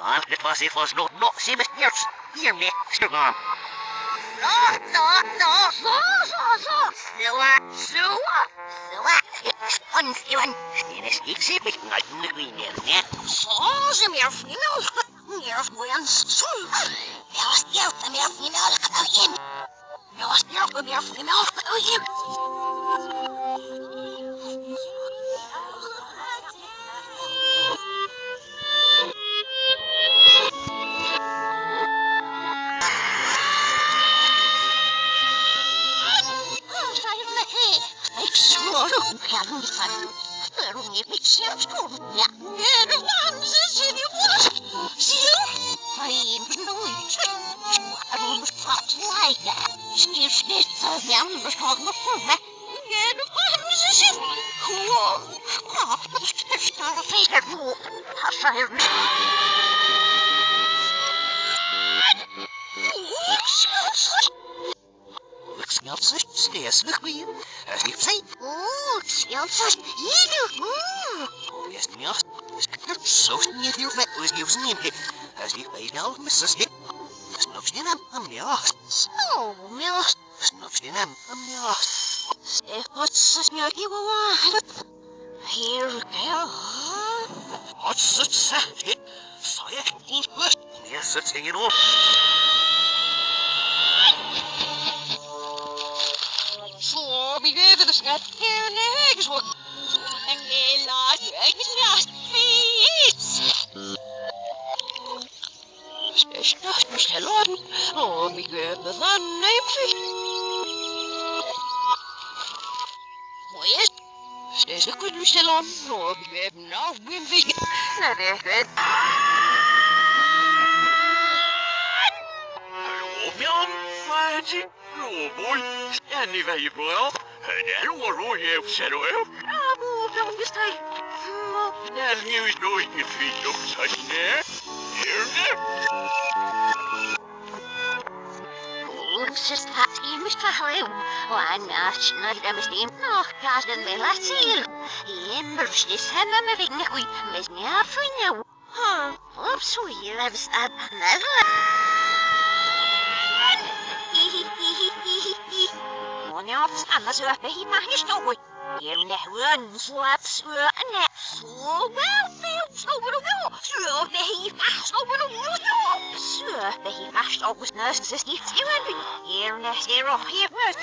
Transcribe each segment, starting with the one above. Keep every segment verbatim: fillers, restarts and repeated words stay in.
on, it was it was no no see me here here me still on. No no no so so so Sua Sua Sua one one Dennis ik zie me niet in de green net. Zo ze meer final meer gewoon zo. Ja ja meer final in. Ja ja meer final in. Kan niet van. Waarom niet met zelfs komen? Ja, de dansen zijn je vast. Zie je? Hij nooit. Waarom het vast lijken? Stief niet van hem, dus nog maar voor me. Ja, de dansen zijn gewoon. Kracht, dat is daar verder voor. Als hij niet. Snelste steeds nog weer. Als je zei. Oeh, snelste hier. Oeh. Yes, ja. Zo niet heel met ons nieuws nemen. Als je bij nou misses niet. Snap je hem? Am ja. Zo, ja. Snap je hem? Am ja. Zeg wat is nu hier waar? Hier, ja. Wat is het? Zou je niet lust? Yes, het ging in op. Zo, wie geeft de schat hier niks voor? En helaas, ik ben naast fiets. Steeds nacht moest hij laden. Oh, wie geeft de dan neemt zich. Mooi is. Steeds een goed moest hij laden. Oh, wie geeft nou weer weg. Nou, dat weet. Hallo, Jan. Maatje. Oh boy, en die weet je wel. En dan hoor je op z'n hoofd. Ah, boe, dan is hij. En nu is nooit je fiets op zijn neer. Hier, Oeh, ze staat hier met verhuil. Want als je naar de bestem nog gaat, dan wil ik zien. Hier, dus is hem met mijn vinger goed. Met mij af van jou. Huh, op zo hier hebben ze het. Ja, anders zou ik hier maar niet stoppen. Hier gewoon slaap zo en zo wel veel stoppen op jou. Zo ben je vast stoppen op jou. Zo ben je vast op het neus. Is niet zo en hier net hier op hier moet.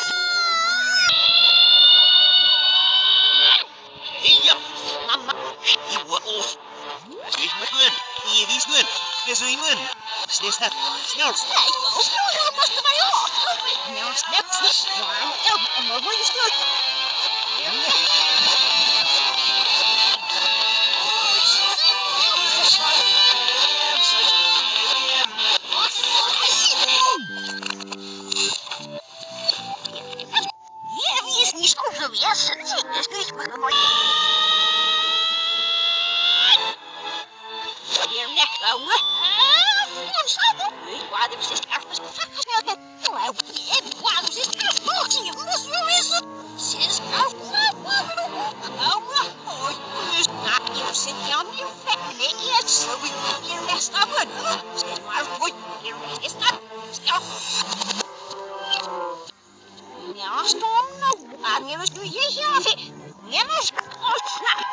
ja, mama, je wordt of. Het is met gun. Hier is gun. Het is een gun. Snel, snel, snel. Nee, snel, je moet mij op. Ja, snel, snel. En dan word je snel. Ja, wie is niet goed voor wie is het? Dat is niet meer mooi. Hier nek houden. Ik wou dat ze het ergens gesneld met. Nou, ik wou dat ze het ergens volgens je moest wel eens. Ze is koud. Nou, mooi. Dus nou, hier zit Jan in vet. Nee, eerst zo weer hier rest af. Stel maar goed. Hier is dat. Stel. Ja, stom nou. Aan je was nu je hier. Ja, maar. Oh, snap.